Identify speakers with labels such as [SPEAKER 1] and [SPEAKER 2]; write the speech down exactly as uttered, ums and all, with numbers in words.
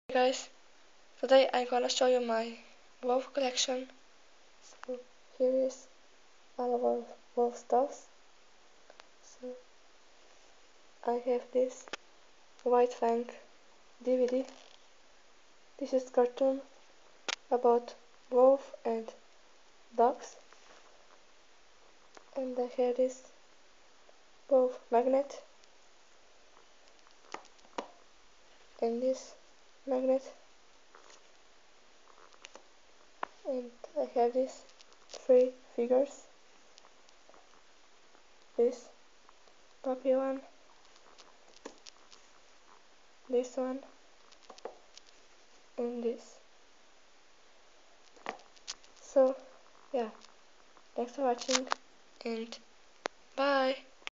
[SPEAKER 1] Guys, today I'm gonna show you my wolf collection. So here is all of our wolf stuffs. So I have this White Fang D V D. This is cartoon about wolf and dogs. And I have this wolf magnet and this magnet, and I have these three figures, this puppy one, this one, and this. So yeah, thanks for watching and bye.